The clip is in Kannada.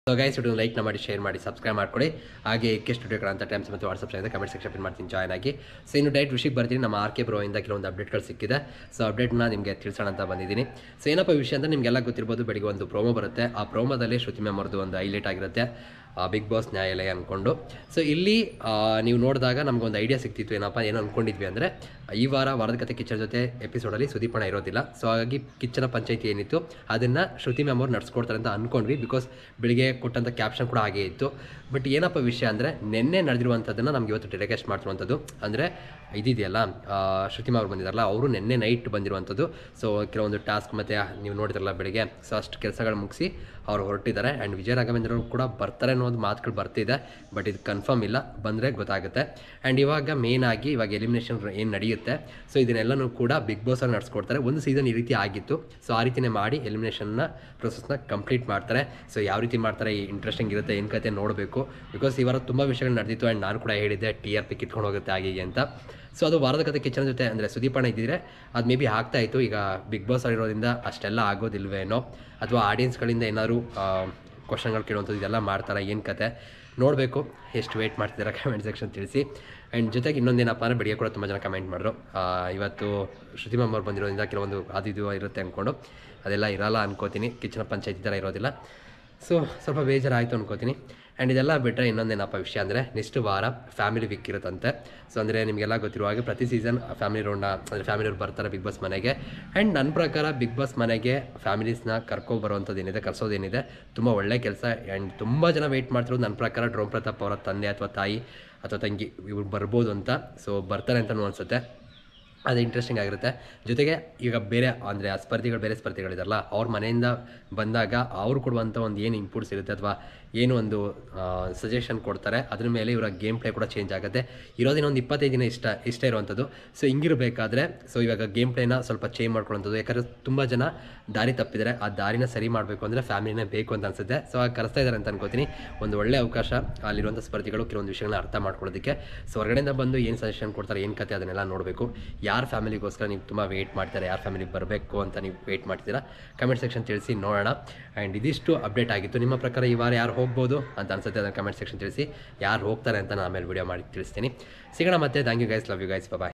ಸೊ ಗೈಸ್ ವಿಡಿಯೋ ಲೈಕ್ನ ಮಾಡಿ ಶೇರ್ ಮಾಡಿ ಸಬ್ಸ್ಕ್ರೈಬ್ ಮಾಡ್ಕೊಳ್ಳಿ. ಹಾಗೆ ಕೆ ಸ್ಟುಡಿಯೋಗಳಂತ ಟೈಮ್ಸ್ ಮತ್ತು ವಾಟ್ಸಪ್ ಇದೆ ಕಮೆಂಟ್ ಸೆಕ್ಷನ್ ಪಿನ್ ಮಾಡ್ತೀನಿ, ಜಾಯ್ನ್ ಆಗಿ. ಸೊ ಇನ್ನು ಡೈರೆಕ್ಟ್ ವಿಷಯಕ್ಕೆ ಬರ್ತೀನಿ. ನಮ್ಮ RK Pro ಇಂದ ಕೆಲವೊಂದು ಅಪ್ಡೇಟ್ಗಳು ಸಿಕ್ಕಿದೆ. ಸೊ ಅಪ್ಡೇಟ್ನ ನಿಮಗೆ ತಿಳಿಸೋಣ ಅಂತ ಬಂದಿದ್ದೀನಿ. ಸೊ ಏನಪ್ಪ ವಿಷಯ ಅಂತ ನಿಮಗೆಲ್ಲ ಗೊತ್ತಿರ್ಬೋದು. ಬೆಳಿಗ್ಗೆ ಒಂದು ಪ್ರೋಮೋ ಬರುತ್ತೆ. ಆ ಪ್ರೋಮೋದಲ್ಲಿ ಶ್ರುತಿ ಮ್ಯಾಮ್ ಅವ್ರದ್ದು ಒಂದು ಹೈಲೈಟ್ ಆಗಿರುತ್ತೆ, ಬಿಗ್ ಬಾಸ್ ನ್ಯಾಯಾಲಯ ಅಂದ್ಕೊಂಡು. ಸೊ ಇಲ್ಲಿ ನೀವು ನೋಡಿದಾಗ ನಮಗೊಂದು ಐಡಿಯಾ ಸಿಕ್ತಿತ್ತು. ಏನು ಅಂದ್ಕೊಂಡಿದ್ವಿ ಅಂದರೆ ಈ ವಾರದ ಕತೆ ಕಿಚ್ಚನ್ ಜೊತೆ ಎಪಿಸೋಡಲ್ಲಿ ಸುದೀಪಣ್ಣ ಇರೋದಿಲ್ಲ. ಸೊ ಹಾಗಾಗಿ ಕಿಚ್ಚನ ಪಂಚಾಯಿತಿ ಏನಿತ್ತು ಅದನ್ನು ಶ್ರುತಿ ಮ್ಯಾಮ್ ಅವ್ರು ನಡ್ಸ್ಕೊಡ್ತಾರೆ ಅಂತ ಅಂದ್ಕೊಂಡ್ವಿ. ಬಿಕಾಸ್ ಬೆಳಿಗ್ಗೆ ಕೊಟ್ಟಂಥ ಕ್ಯಾಪ್ಷನ್ ಕೂಡ ಹಾಗೇ ಇತ್ತು. ಬಟ್ ಏನಪ್ಪ ವಿಷಯ ಅಂದರೆ ನಿನ್ನೆ ನಡೆದಿರುವಂಥದ್ದನ್ನು ನಮ್ಗೆ ಇವತ್ತು ಟೆಲಿಕಾಸ್ಟ್ ಮಾಡ್ತಿರುವಂಥದ್ದು. ಅಂದರೆ ಇದಿದೆಯಲ್ಲ, ಶ್ರುತಿ ಮ್ಯಾಮ್ ಅವ್ರು ಬಂದಿದ್ದಾರಲ್ಲ, ಅವರು ನಿನ್ನೆ ನೈಟ್ ಬಂದಿರುವಂಥದ್ದು. ಸೊ ಕೆಲವೊಂದು ಟಾಸ್ಕ್ ಮತ್ತು ನೀವು ನೋಡಿದ್ರಲ್ಲ ಬೆಳಿಗ್ಗೆ, ಸೊ ಅಷ್ಟು ಕೆಲಸಗಳು ಮುಗಿಸಿ ಅವ್ರು ಹೊರಟಿದ್ದಾರೆ. ಆ್ಯಂಡ್ ವಿಜಯ ರಾಘವೇಂದ್ರ ಅವರು ಕೂಡ ಬರ್ತಾರೆ ಅನ್ನೋದು ಮಾತುಗಳು ಬರ್ತಿದೆ. ಬಟ್ ಇದು ಕನ್ಫರ್ಮ್ ಇಲ್ಲ, ಬಂದರೆ ಗೊತ್ತಾಗುತ್ತೆ. ಆ್ಯಂಡ್ ಇವಾಗ ಇವಾಗ ಎಲಿಮಿನೇಷನ್ ಏನು ನಡೆಯುತ್ತೆ, ಸೊ ಇದನ್ನೆಲ್ಲನೂ ಕೂಡ ಬಿಗ್ ಬಾಸ್ ಅವ್ರು ನಡೆಸ್ಕೊಡ್ತಾರೆ. ಒಂದು ಸೀಸನ್ ಈ ರೀತಿ ಆಗಿತ್ತು. ಸೊ ಆ ರೀತಿಯೇ ಮಾಡಿ ಎಲಿಮಿನೇಷನ್ನ ಪ್ರೊಸೆಸ್ನ ಕಂಪ್ಲೀಟ್ ಮಾಡ್ತಾರೆ. ಸೊ ಯಾವ ರೀತಿ ಮಾಡ್ತಾರೆ, ಇಂಟ್ರೆಸ್ಟಿಂಗ್ ಇರುತ್ತೆ, ಏನು ಕತೆ ನೋಡಬೇಕು. ಬಿಕಾಸ್ ಈ ವಾರ ತುಂಬ ವಿಷಯಗಳು ನಡೆದಿತ್ತು. ಆ್ಯಂಡ್ ನಾನು ಕೂಡ ಹೇಳಿದ್ದೆ TRP ಕಿತ್ಕೊಂಡು ಹೋಗುತ್ತೆ ಹಾಗೆ ಅಂತ. ಸೊ ಅದು ವಾರದ ಕತೆ ಕಿಚ್ಚನ ಜೊತೆ ಅಂದರೆ ಸುದೀಪಣ್ಣ ಇದ್ದಿದ್ರೆ ಅದು ಮೇ ಬಿ ಆಗ್ತಾಯಿತ್ತು. ಈಗ ಬಿಗ್ ಬಾಸ್ ಆಗಿರೋದ್ರಿಂದ ಅಷ್ಟೆಲ್ಲ ಆಗೋದಿಲ್ವೇನೋ, ಅಥವಾ ಆಡಿಯನ್ಸ್ಗಳಿಂದ ಏನಾದರೂ ಕ್ವಶನ್ಗಳು ಕೇಳುವಂಥದ್ದು ಇದೆಲ್ಲ ಮಾಡ್ತಾರೆ, ಏನು ಕತೆ ನೋಡಬೇಕು. ಎಷ್ಟು ವೆಯ್ಟ್ ಮಾಡ್ತಿದ್ದಾರೆ ಕಮೆಂಟ್ ಸೆಕ್ಷನ್ ತಿಳಿಸಿ. ಆ್ಯಂಡ್ ಜೊತೆಗೆ ಇನ್ನೊಂದೇನಪ್ಪ ಅಂದರೆ ಬೆಳಿಗ್ಗೆ ಕೂಡ ತುಂಬ ಜನ ಕಮೆಂಟ್ ಮಾಡಿದ್ರು, ಇವತ್ತು ಶ್ರುತಿ ಮ್ಯಾಮ್ ಅವ್ರು ಬಂದಿರೋದ್ರಿಂದ ಕೆಲವೊಂದು ಅದು ಇರುತ್ತೆ ಅಂದ್ಕೊಂಡು. ಅದೆಲ್ಲ ಇರಲ್ಲ ಅನ್ಕೋತೀನಿ, ಕಿಚ್ಚನ ಪಂಚಾಯತಿ ಥರ ಇರೋದಿಲ್ಲ. ಸೊ ಸ್ವಲ್ಪ ಬೇಜಾರಾಯಿತು ಅನ್ಕೋತೀನಿ. ಆ್ಯಂಡ್ ಇದೆಲ್ಲ ಬಿಟ್ಟರೆ ಇನ್ನೊಂದೇನಪ್ಪ ವಿಷಯ ಅಂದರೆ ನೆಕ್ಸ್ಟ್ ವಾರ ಫ್ಯಾಮಿಲಿ ವೀಕ್ ಇರುತ್ತಂತೆ. ಸೊ ಅಂದರೆ ನಿಮಗೆಲ್ಲ ಗೊತ್ತಿರುವ ಹಾಗೆ ಪ್ರತಿ ಸೀಸನ್ ಫ್ಯಾಮಿಲಿ ರೌಂಡ್ನ ಅಂದರೆ ಫ್ಯಾಮಿಲಿಯವ್ರು ಬರ್ತಾರೆ ಬಿಗ್ ಬಾಸ್ ಮನೆಗೆ. ಆ್ಯಂಡ್ ನನ್ನ ಪ್ರಕಾರ ಬಿಗ್ ಬಾಸ್ ಮನೆಗೆ ಫ್ಯಾಮಿಲೀಸ್ನ ಕರ್ಕೊಬರುವಂಥದ್ದೇನಿದೆ, ಕರ್ಸೋದೇನಿದೆ ತುಂಬ ಒಳ್ಳೆ ಕೆಲಸ. ಆ್ಯಂಡ್ ತುಂಬ ಜನ ವೆಯ್ಟ್ ಮಾಡ್ತಿರೋದು ನನ್ನ ಪ್ರಕಾರ ಡ್ರೋನ್ ಪ್ರತಾಪ್ ಅವರ ತಂದೆ ಅಥವಾ ತಾಯಿ ಅಥವಾ ತಂಗಿ ಇವ್ರು ಬರ್ಬೋದು ಅಂತ. ಸೊ ಬರ್ತಾರೆ ಅಂತಲೂ ಅನಿಸುತ್ತೆ, ಅದು ಇಂಟ್ರೆಸ್ಟಿಂಗ್ ಆಗಿರುತ್ತೆ. ಜೊತೆಗೆ ಈಗ ಬೇರೆ ಅಂದರೆ ಬೇರೆ ಸ್ಪರ್ಧಿಗಳಿದಾರಲ್ಲ, ಅವ್ರ ಮನೆಯಿಂದ ಬಂದಾಗ ಅವ್ರು ಕೊಡುವಂಥ ಒಂದು ಏನು ಇಂಪುಟ್ಸ್ ಇರುತ್ತೆ ಅಥವಾ ಏನು ಒಂದು ಸಜೆಷನ್ ಕೊಡ್ತಾರೆ, ಅದ್ರ ಮೇಲೆ ಇವರ ಗೇಮ್ ಪ್ಲೇ ಕೂಡ ಚೇಂಜ್ ಆಗುತ್ತೆ. ಇರೋದಿನ ಒಂದು 25 ದಿನ ಇಷ್ಟ ಇರುವಂಥದ್ದು. ಸೊ ಹಿಂಗಿರಬೇಕಾದ್ರೆ ಸೊ ಇವಾಗ ಗೇಮ್ ಪ್ಲೇನ ಸ್ವಲ್ಪ ಚೇಂಜ್ ಮಾಡ್ಕೊಳ್ಳೋಂಥದ್ದು. ಯಾಕಂದರೆ ತುಂಬ ಜನ ದಾರಿ ತಪ್ಪಿದ್ದಾರೆ, ಆ ದಾರಿನ ಸರಿ ಮಾಡಬೇಕು ಅಂದರೆ ಫ್ಯಾಮಿಲಿನೇ ಬೇಕು ಅಂತ ಅನಿಸುತ್ತೆ. ಸೊ ಆಗ ಕರೆಸ್ತಾ ಇದ್ದಾರೆ ಅಂತ ಅನ್ಕೋತೀನಿ. ಒಂದು ಒಳ್ಳೆ ಅವಕಾಶ ಅಲ್ಲಿರುವಂಥ ಸ್ಪರ್ಧಿಗಳು ಕೆಲವೊಂದು ವಿಷಯಗಳನ್ನ ಅರ್ಥ ಮಾಡ್ಕೊಳ್ಳೋದಕ್ಕೆ. ಸೊ ಹೊರಗಡೆಯಿಂದ ಬಂದು ಏನು ಸಜೆಷನ್ ಕೊಡ್ತಾರೆ, ಏನು ಕತೆ ಅದನ್ನೆಲ್ಲ ನೋಡಬೇಕು. ಯಾರ ಫ್ಯಾಮಿಲಿಗೋಸ್ಕರ ನೀವು ತುಂಬ ವೆಯ್ಟ್ ಮಾಡ್ತಾರೆ, ಯಾರ ಫ್ಯಾಮಿಲಿಗೆ ಬರಬೇಕು ಅಂತ ನೀವು ವೆಯ್ಟ್ ಮಾಡ್ತೀರಾ, ಕಮೆಂಟ್ ಸೆಕ್ಷನ್ ತಿಳಿಸಿ ನೋಡೋಣ. ಆ್ಯಂಡ್ ಇದಿಷ್ಟು ಅಪ್ಡೇಟ್ ಆಗಿತ್ತು. ನಿಮ್ಮ ಪ್ರಕಾರ ಈ ವಾರ ಯಾರು ಹೋಗ್ಬೋದು ಅಂತ ಅನ್ಸುತ್ತೆ, ಅದನ್ನು ಕಮೆಂಟ್ ಸೆಕ್ಷನ್ ತಿಳಿಸಿ. ಯಾರು ಹೋಗ್ತಾರೆ ಅಂತ ನಾನು ಆಮೇಲೆ ವಿಡಿಯೋ ಮಾಡಿ ತಿಳಿಸ್ತೀನಿ. ಸಿಗೋಣ ಮತ್ತೆ. Thank you guys, love you guys, bye.